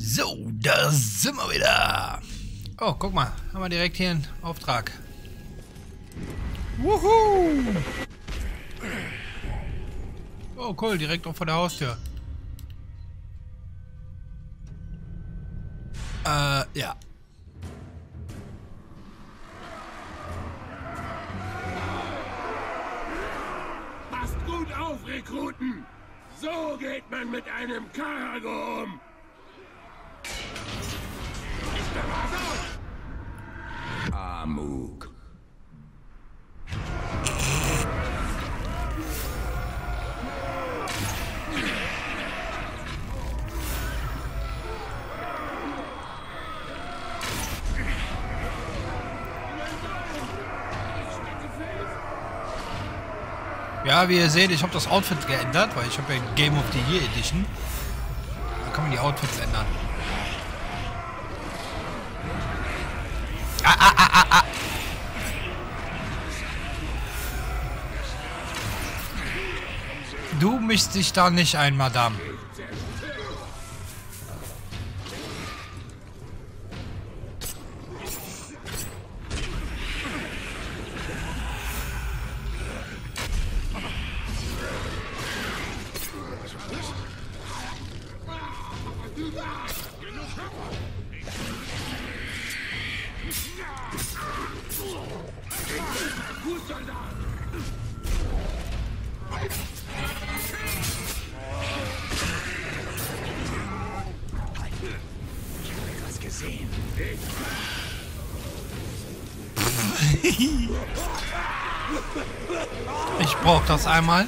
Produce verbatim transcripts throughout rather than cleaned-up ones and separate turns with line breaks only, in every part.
So, da sind wir wieder. Oh, guck mal. Haben wir direkt hier einen Auftrag. Wuhu! Oh, cool. Direkt auch vor der Haustür. Äh, ja.
Passt gut auf, Rekruten! So geht man mit einem Cargo um! Ist da was? Amuk.
Ja, wie ihr seht, ich habe das Outfit geändert, weil ich habe ja Game of the Year Edition. Da kann man die Outfits ändern. Ah, ah, ah, ah, ah. Du mischst dich da nicht ein, Madame. Ich brauche das einmal.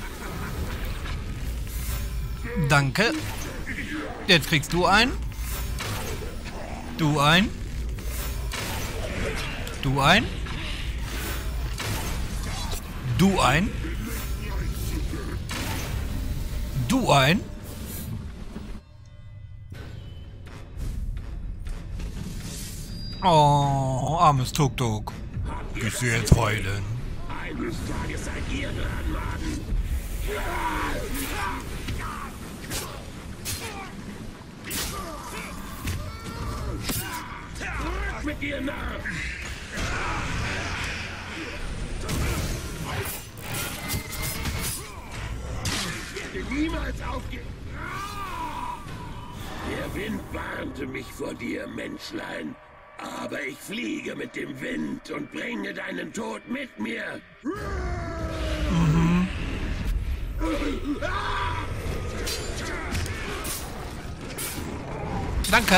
Danke. Jetzt kriegst du ein. Du ein. Du ein. Du ein. Du ein. Oh, armes Tuk-Tuk. Gehst du jetzt heulen?
Eines Tages seid ihr dran, Mann! Zurück mit dir nach! Ich werde niemals aufgeben! Der Wind warnte mich vor dir, Menschlein. Aber ich fliege mit dem Wind und bringe deinen Tod mit mir.
Mhm. Danke.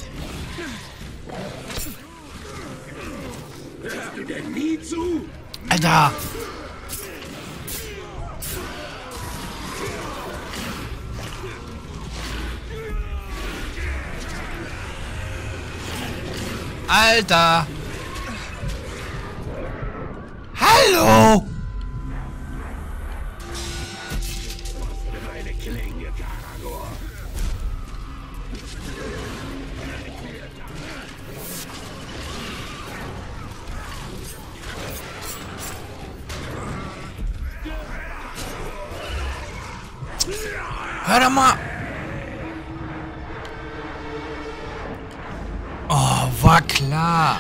Hörst du denn nie zu?
Alter. Alter! Hallo!
Meine Klinge, Karagor.
Hör doch mal! Oh, war klar.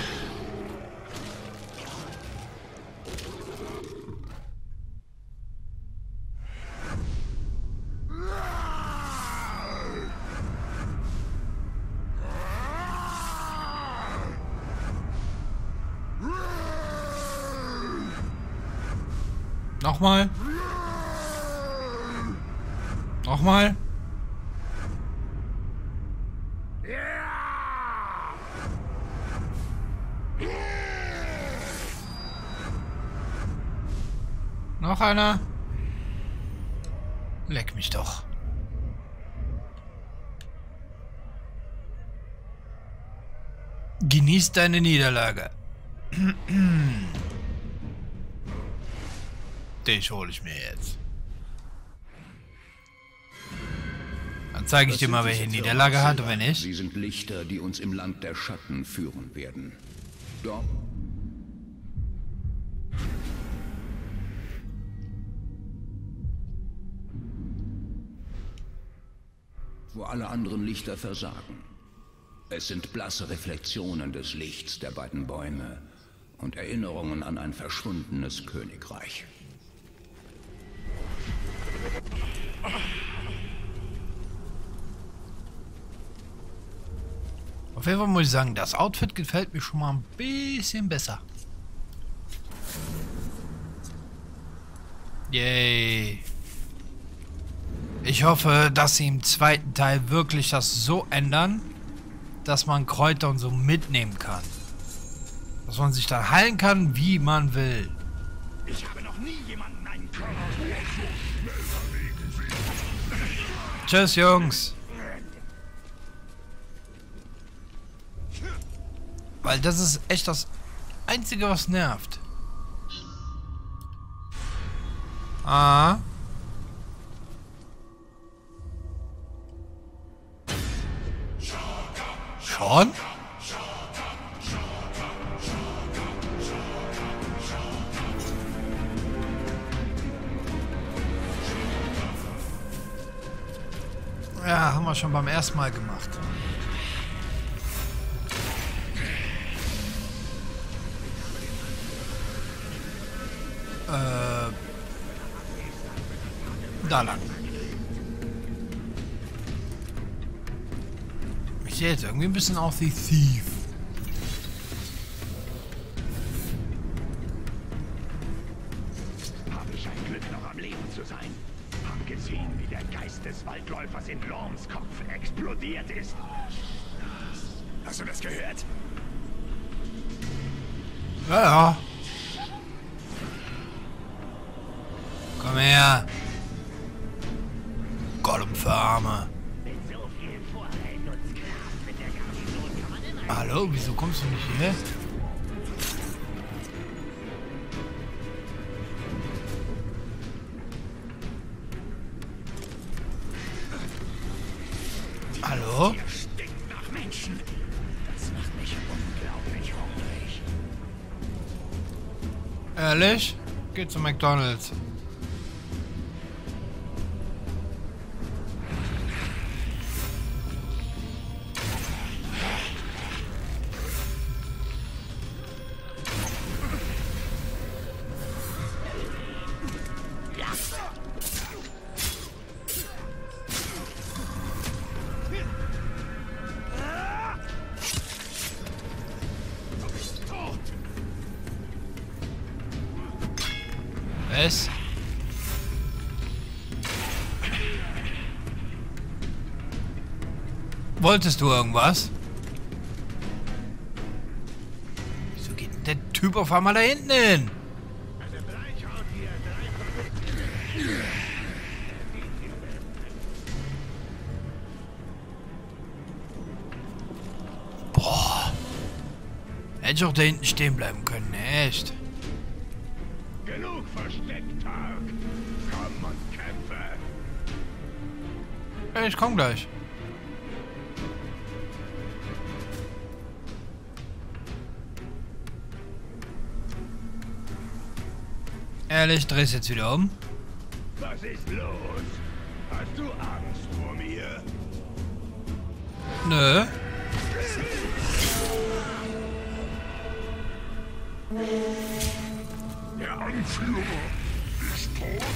Nochmal. Nochmal. Noch einer? Leck mich doch. Genieß deine Niederlage. Dich hole ich mir jetzt. Dann zeige ich dir mal, welche Niederlage hat und wenn nicht.
Sie sind Lichter, die uns im Land der Schatten führen werden. Doch. wo alle anderen Lichter versagen. Es sind blasse Reflexionen des Lichts der beiden Bäume und Erinnerungen an ein verschwundenes Königreich.
Auf jeden Fall muss ich sagen, das Outfit gefällt mir schon mal ein bisschen besser. Yay. Ich hoffe, dass sie im zweiten Teil wirklich das so ändern, dass man Kräuter und so mitnehmen kann. Dass man sich da heilen kann, wie man will.
Ich habe noch nie jemanden einen Körper.
Tschüss, Jungs. Weil das ist echt das Einzige, was nervt. Ah. Schon? Ja, haben wir schon beim ersten Mal gemacht. Äh, da lang. Ich sehe jetzt irgendwie ein bisschen aus wie Thief.
Habe ich ein Glück, noch am Leben zu sein. Hab gesehen, wie der Geist des Waldläufers in Lorms Kopf explodiert ist. Hast du das gehört?
Ja, ja. Komm her. Gollum für Arme. Hallo, wieso kommst du nicht hierher? Hallo?
Hier stinkt nach Menschen. Das macht mich unglaublich hungrig.
Ehrlich? Geh zu McDonald's. Was? Wolltest du irgendwas? Wieso geht denn der Typ auf einmal da hinten hin? Boah. Hätte ich auch da hinten stehen bleiben können, echt.
Genug versteckt, Tark. Komm und kämpfe.
Ja, ich komm gleich. Ehrlich, dreh's jetzt wieder um.
Was ist los? Hast du Angst vor mir?
Nö.
Der Anführer ist tot.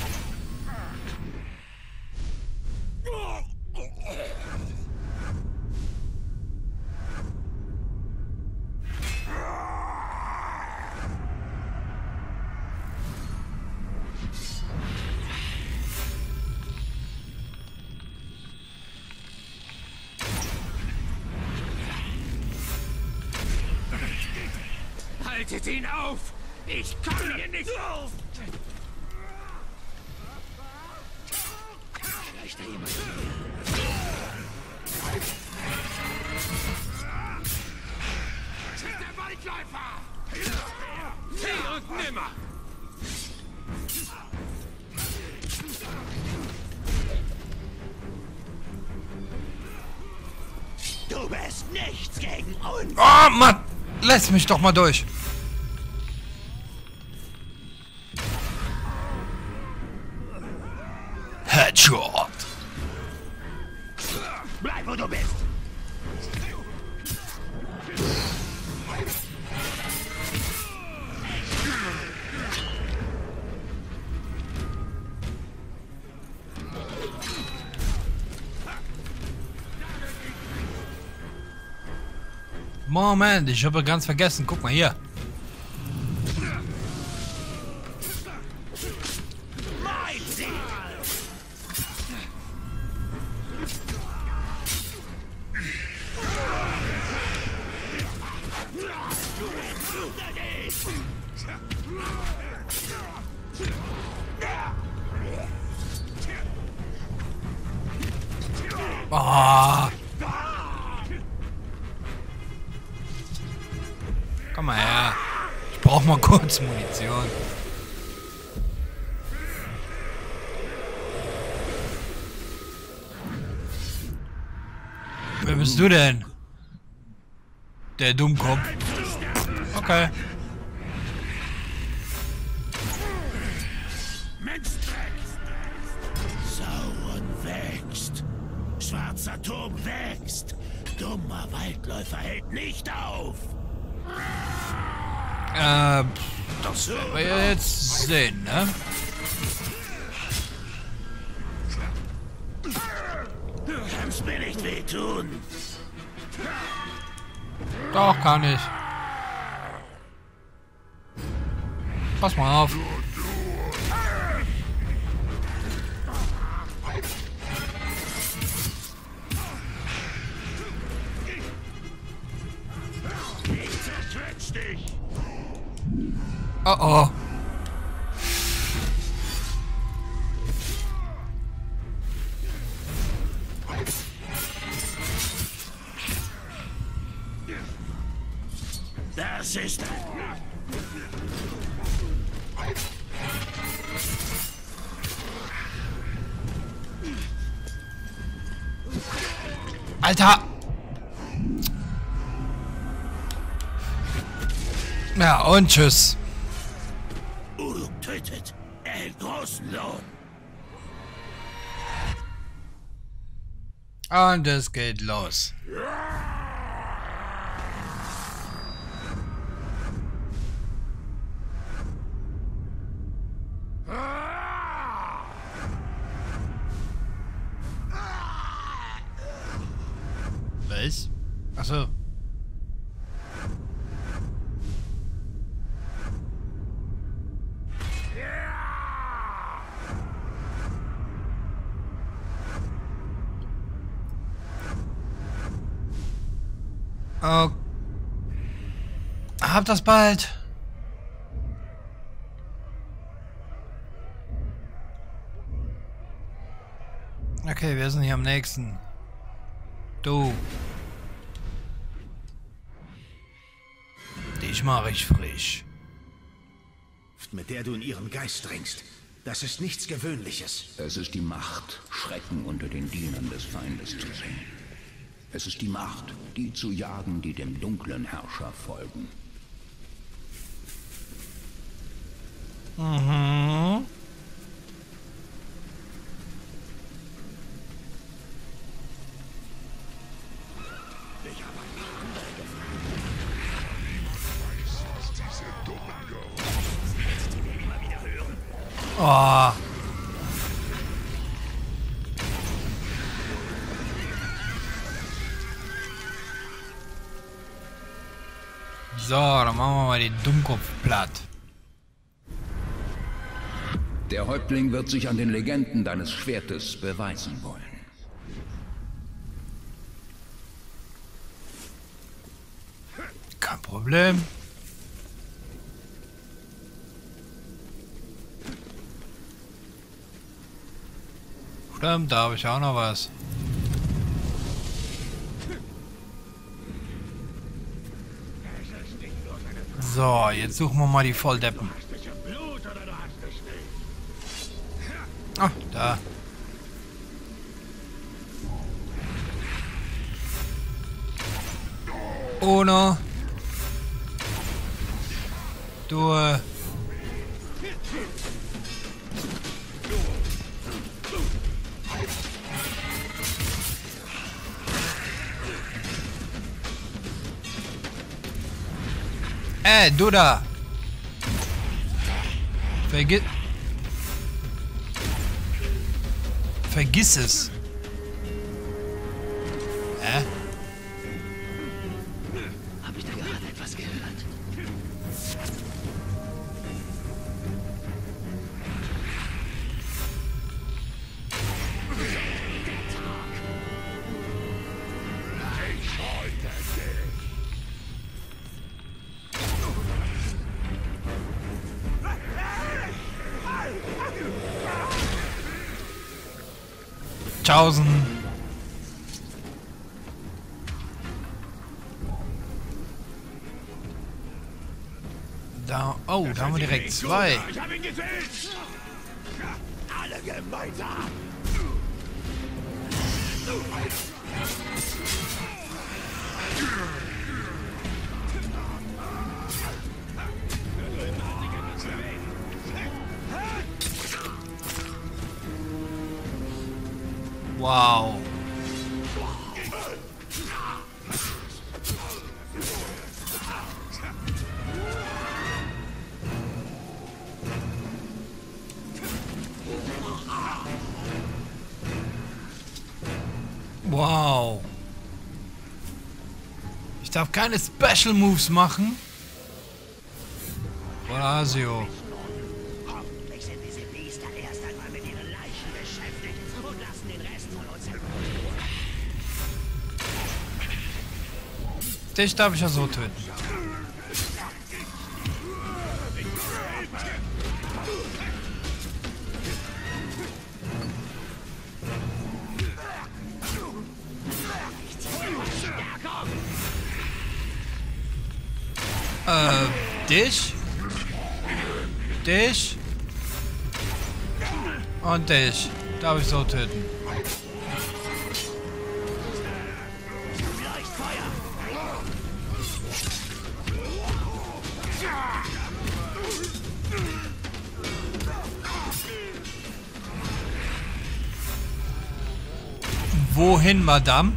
Haltet ihn auf! Ich komme hier nicht auf! Vielleicht da jemand. Das ist der Waldläufer! Hier und nimmer! Du bist nichts gegen uns!
Oh, Mann! Lass mich doch mal durch. Headshot.
Bleib, wo du bist!
Moment, ich habe ganz vergessen. Guck mal hier. Oh. Komm mal her. Ich brauche mal kurz Munition. Wer bist du denn? Der Dummkopf. Okay.
Sauron wächst. Schwarzer Turm wächst. Dummer Waldläufer hält nicht auf.
Äh, das werden wir jetzt sehen, ne?
Du kannst mir nicht wehtun.
Doch, kann ich. Pass mal auf.
Ich zerschwitz dich.
Oh oh.
Das ist...
Alter! Ja, und tschüss.
Uruk tötet. Er hält großen Lohn.
Und es geht los. Was? Achso. Oh. Hab das bald. Okay, wir sind hier am nächsten. Du. Dich mache ich frisch.
Mit der du in ihren Geist dringst. Das ist nichts Gewöhnliches.
Es ist die Macht, Schrecken unter den Dienern des Feindes zu sehen. Es ist die Macht, die zu jagen, die dem dunklen Herrscher folgen.
Mhm.
Ich habe ein paar andere gefunden. Ich weiß, was diese dummen Geräusche sind, die wir immer wieder hören.
Oh. So, dann machen wir mal den Dummkopf platt.
Der Häuptling wird sich an den Legenden deines Schwertes beweisen wollen.
Kein Problem. Stimmt, da habe ich auch noch was. So, jetzt suchen wir mal die Volldeppen. Ah, da. Uno. Due. Ey, du da! Vergiss... Vergiss es! Hä?
Hab ich da gerade etwas gehört?
Tschaußen! Da, oh, da haben wir direkt zwei.
Ich hab ihn getötet! Alle gemeinsam!
Wow. Wow. Ich darf keine Special Moves machen. Horacio.
Hoffentlich sind diese Biester erst einmal mit ihren Leichen beschäftigt und lassen den Rest von uns in Ruhe.
Dich darf ich ja so töten. Äh, dich? Dich? Und dich. Darf ich so töten. Wohin, Madame?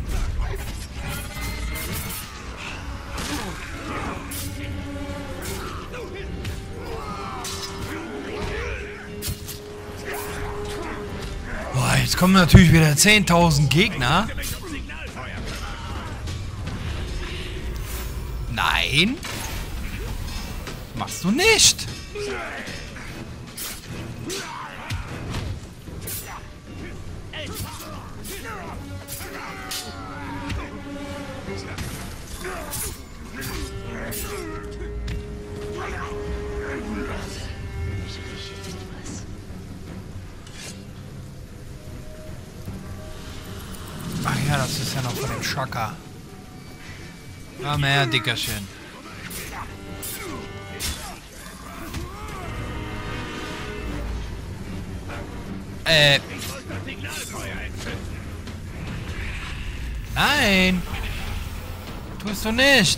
Boah, jetzt kommen natürlich wieder zehntausend Gegner. Nein. Machst du nicht. Ach ja, das ist ja noch von dem Schocker. Ah, mehr Dickerchen. Äh. Nein! Tust du nicht!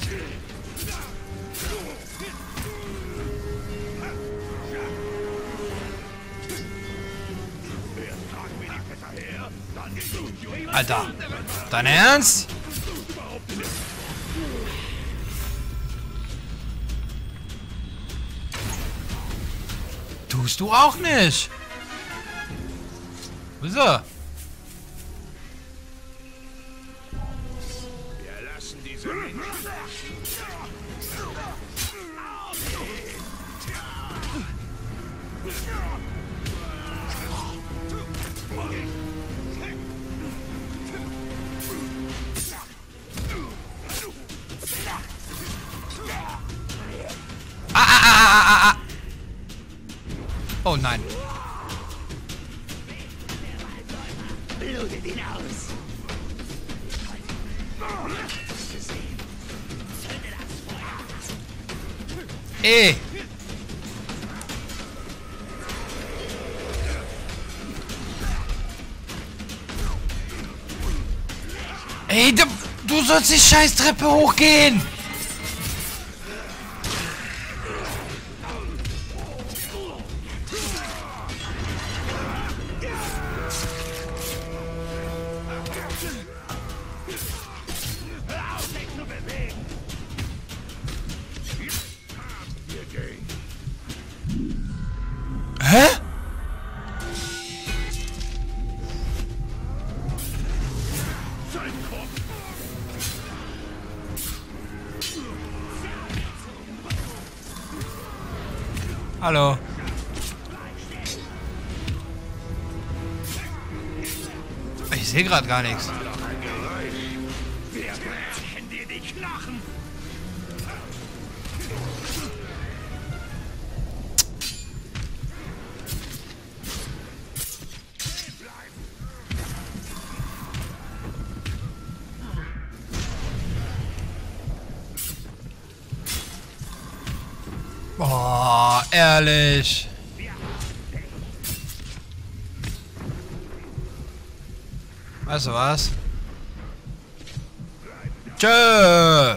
Alter, dein Ernst? Tust du auch nicht? Wo ist er?
Wir lassen diese Menschen.
Ah, ah, ah, ah, ah, ah. Oh nein.
Blutet ihn aus.
Ey. Ey, du, du sollst die Scheißtreppe hochgehen. Hallo. Ich sehe gerade gar nichts.
Wir brechen dir die Knochen.
Boah, ehrlich. Weißt du was? Tschö.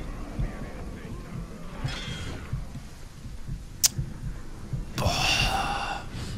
Boah.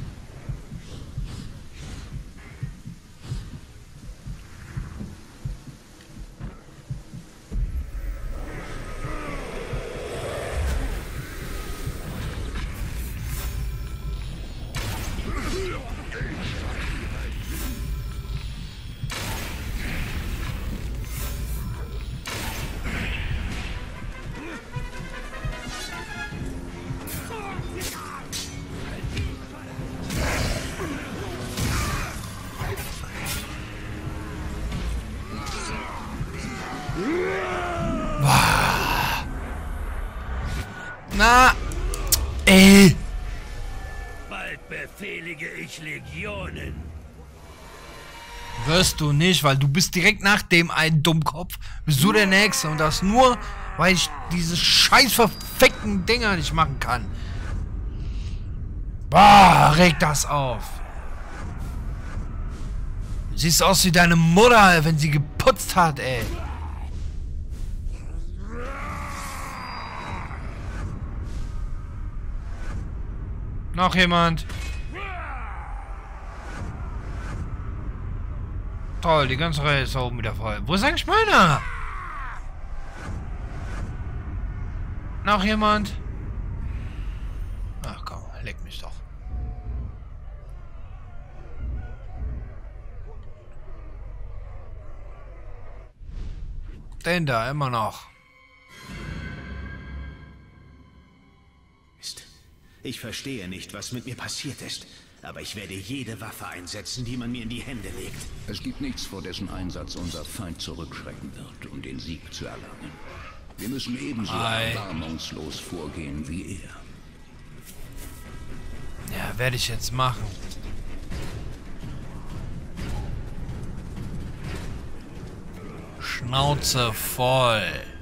Na, ey.
Bald befehlige ich Legionen.
Wirst du nicht, weil du bist direkt nach dem einen Dummkopf. Bist du der Nächste und das nur, weil ich diese scheiß verfickten Dinger nicht machen kann. Boah, regt das auf. Du siehst aus wie deine Mutter, wenn sie geputzt hat, ey. Noch jemand? Toll, die ganze Reihe ist da oben wieder voll. Wo ist eigentlich meiner? Noch jemand? Ach komm, leck mich doch. Den da, immer noch.
Mist. Ich verstehe nicht, was mit mir passiert ist. Aber ich werde jede Waffe einsetzen, die man mir in die Hände legt.
Es gibt nichts, vor dessen Einsatz unser Feind zurückschrecken wird, um den Sieg zu erlangen. Wir müssen ebenso
Ei.
erbarmungslos vorgehen wie er.
Ja, werde ich jetzt machen. Schnauze voll.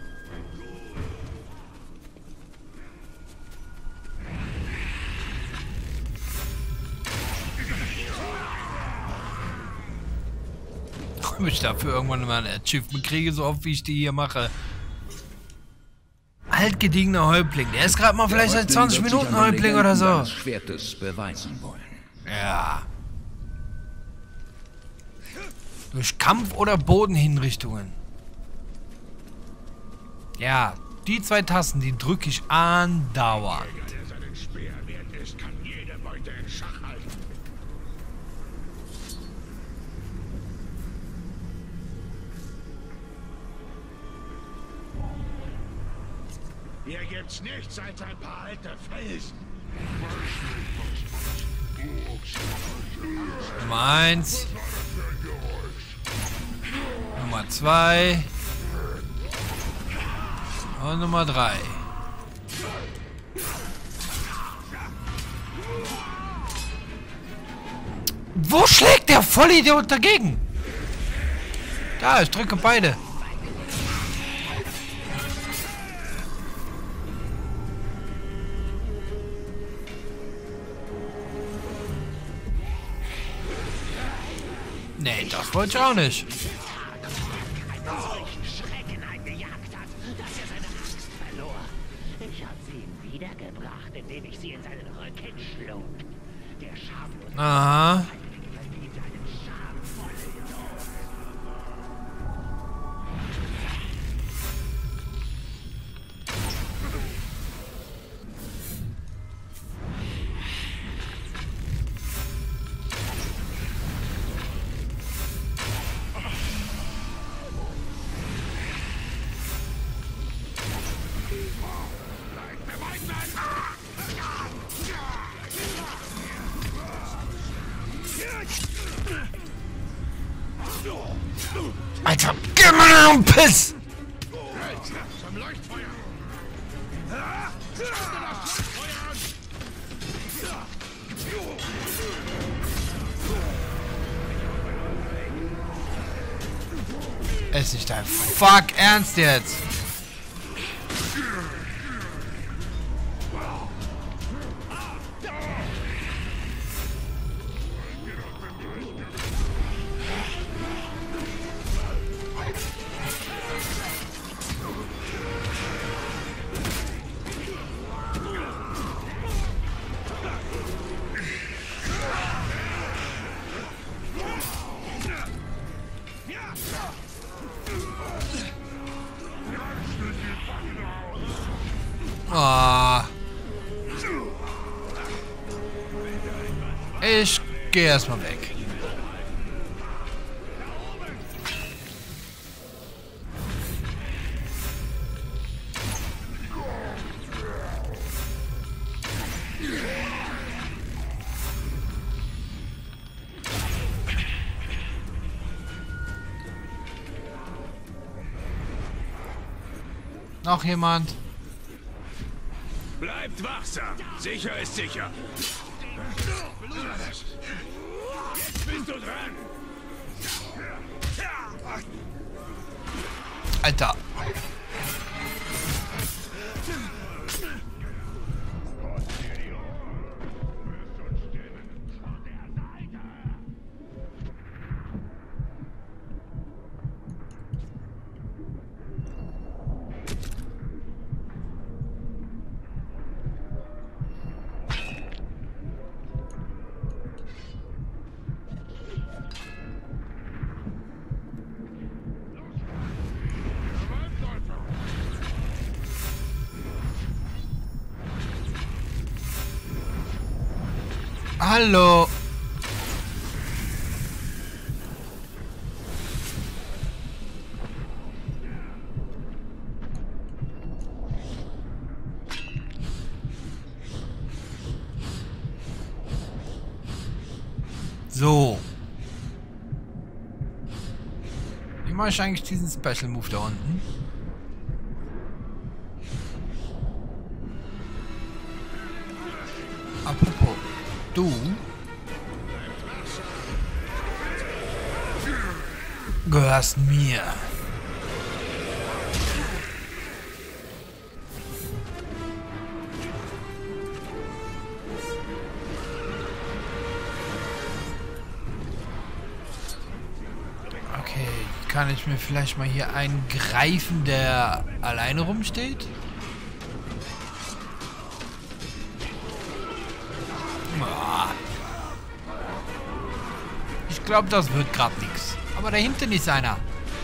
Ob ich dafür irgendwann mal ein Achievement kriege, so oft wie ich die hier mache. Altgediegener Häuptling. Der ist gerade mal vielleicht seit zwanzig Minuten Häuptling oder so.
Schwertes beweisen wollen.
Ja. Durch Kampf- oder Bodenhinrichtungen. Ja, die zwei Tasten, die drücke ich andauernd.
Der seinen Speer wert ist, kann jede Beute in Schach halten. Hier gibt's nichts als ein paar alte Felsen.
Nummer eins. Nummer zwei. Und Nummer drei. Wo schlägt der Vollidiot dagegen? Da, ich drücke beide. Nee, das wollte ich auch nicht.
Schrecken eingejagt hat, dass er seine Angst verlor. Ich habe sie ihm wiedergebracht, indem ich sie in seinen Rücken schlug. Der schamlose
Aha.
verdient einen schamvollen Tod.
Alter, geh mal um Piss!
Zum Leuchtfeuer!
Es ist nicht dein Fuck Ernst jetzt! Ah. Ich gehe erstmal weg. Noch jemand?
Bleibt wachsam. Sicher ist sicher. Jetzt bist du dran.
Alter. Hallo. So. Wie mache ich eigentlich diesen Special Move da unten? Apropos. Du gehörst mir. Okay, kann ich mir vielleicht mal hier einen greifen, der alleine rumsteht? Ich glaube, das wird gerade nichts. Aber da hinten ist einer.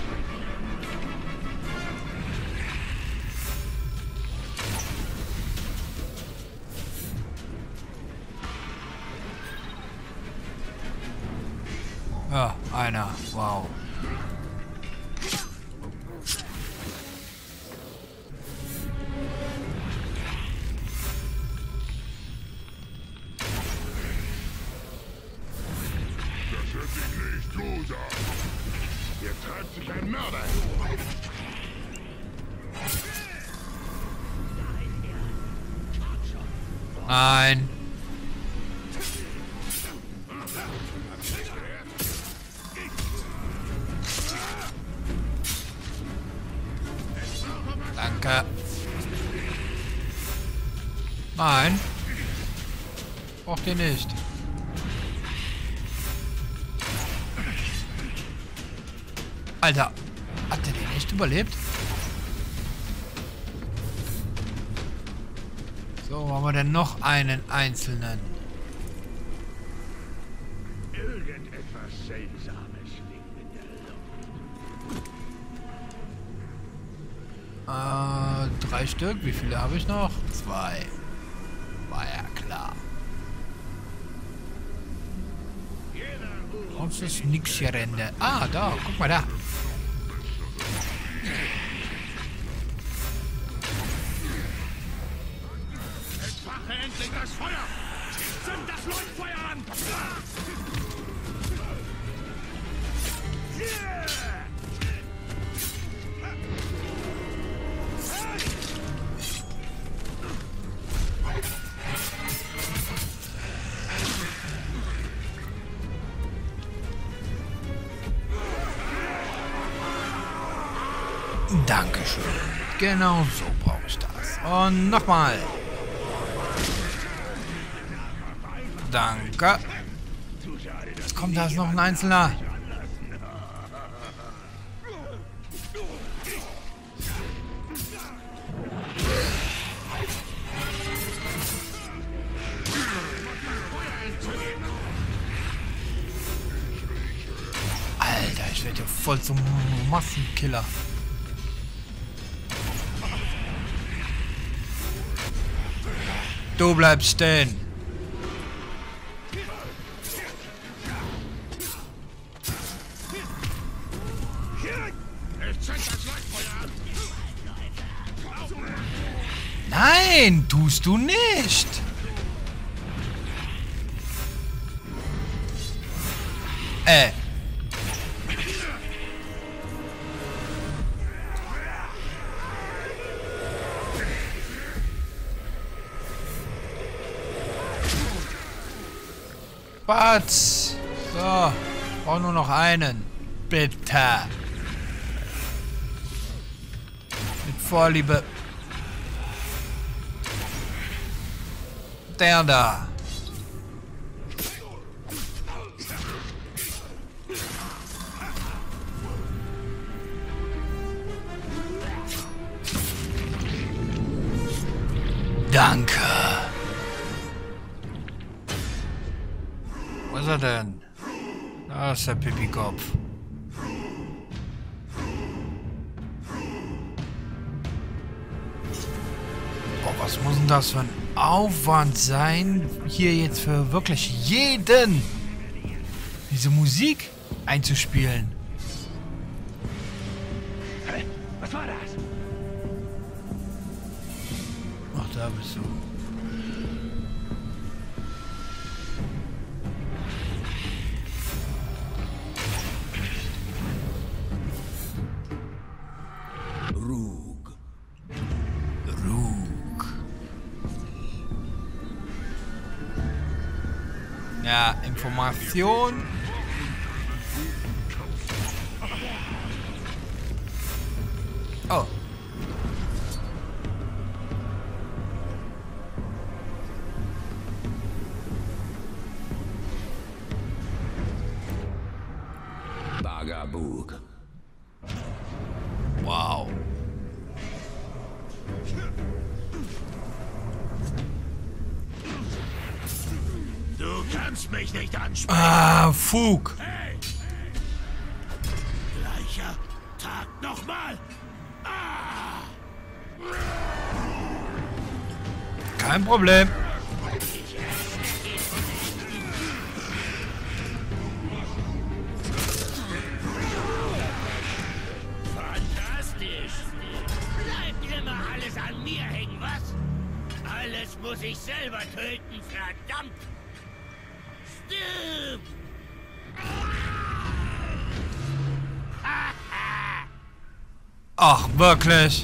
Ja, einer. Wow.
Hier treibt sich ein Mörder.
Nein. Danke. Nein. Braucht ihr nicht. Alter, hat der den echt überlebt? So, haben wir denn noch einen einzelnen?
Irgendetwas Seltsames liegt in der Luft.
Äh, drei Stück. Wie viele habe ich noch? Zwei. War ja klar. Sonst ist nix hier Rende. Ah, da. Guck mal da.
endlich das Feuer! Zünd das Leuchtfeuer an!
Dankeschön. Genau so brauche ich das. Und nochmal. Danke. Jetzt kommt da noch ein Einzelner. Alter, ich werde hier voll zum Massenkiller. Du bleibst stehen. Nein, tust du nicht. Äh. Was? So. Brauche nur noch einen. Bitte. Mit Vorliebe. Der da. Danke. Wo ist er denn? Da ist der Pipi-Kopf. Boah, was muss denn das für ein Aufwand sein, hier jetzt für wirklich jeden diese Musik einzuspielen?
Hä? Was war das?
Ach, da bist du.
Rook.
Rook. Ja, Information. Oh.
Bagabug.
Wow.
Du kannst mich nicht ansprechen.
Ah, Fug.
Hey! Gleicher Tag nochmal. Ah!
Kein Problem.
Fantastisch. Bleibt immer alles an mir hängen, was? Alles muss ich selber töten, verdammt. Stirb!
Ach, wirklich?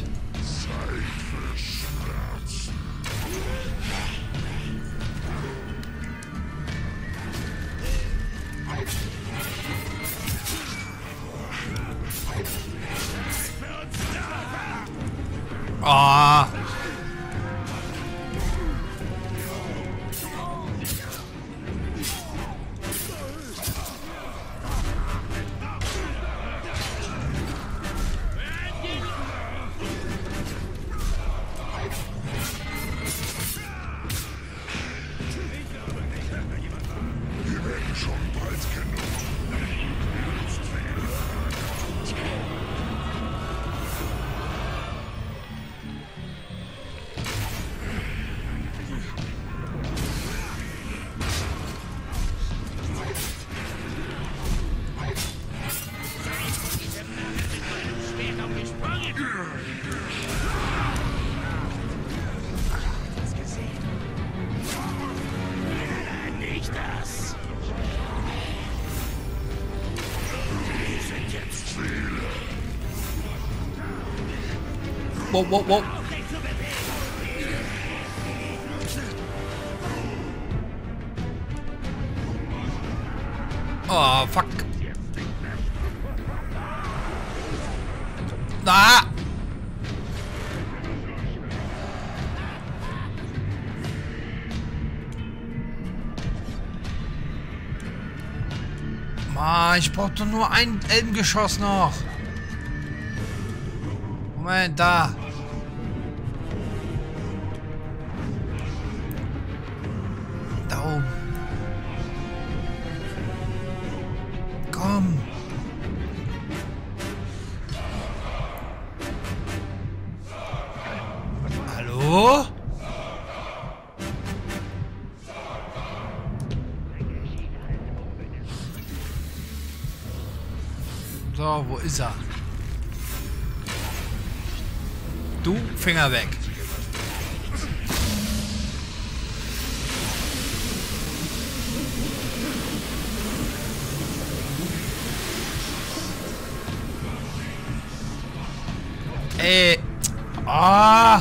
Ah. wow, wow, wow. Oh, fuck. Ah! Mann, ich brauch doch nur ein Elbengeschoss noch. Moment, da. Da oben. Komm. Hallo? So, wo ist er? Du, Finger weg. Ey. Ah.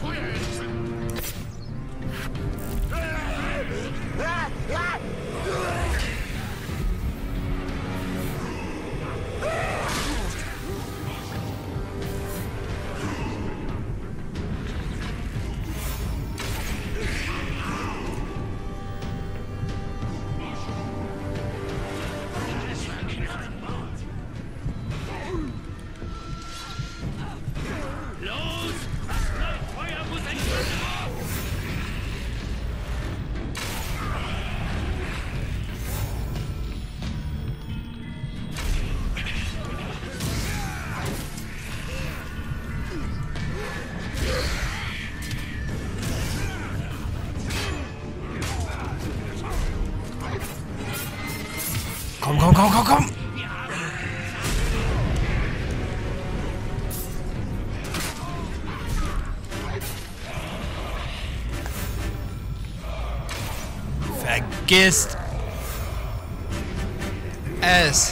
Komm, komm, komm, komm, komm! Vergisst es!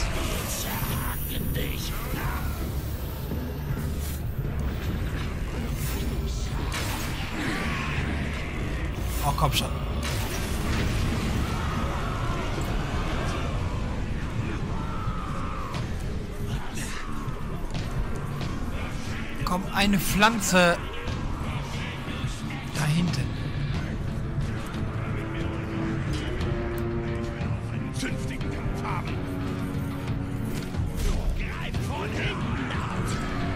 Oh, komm schon. Komm, eine Pflanze da hinten.
Einen zünftigen Kampf haben. Greif von hinten aus.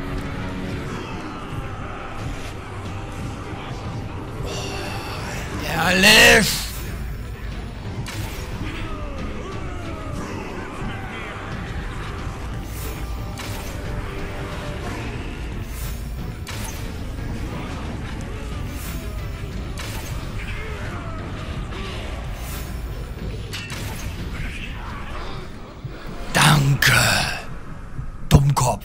Ehrlich! Danke, Dummkopf.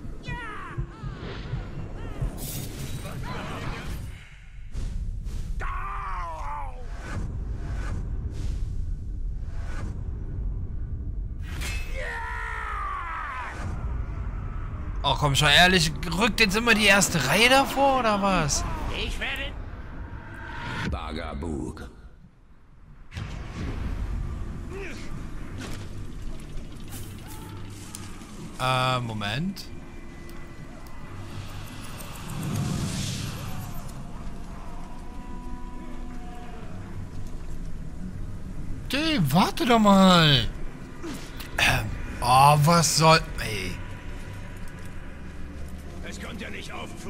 Oh, komm schon, ehrlich, rückt jetzt immer die erste Reihe davor, oder was?
Ich werde...
Bagabug.
Äh, Moment. Hey, warte doch mal. Ähm, oh, was soll... Ey.
Es kommt ja nicht auf.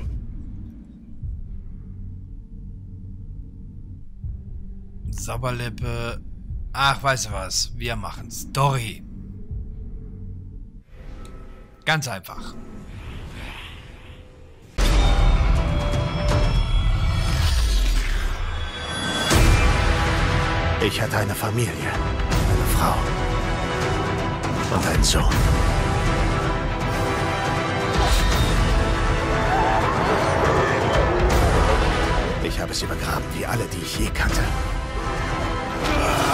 Sabberlippe. Ach, weißt du was? Wir machen Story. Ganz einfach.
Ich hatte eine Familie, eine Frau und einen Sohn. Ich habe sie begraben, wie alle, die ich je kannte.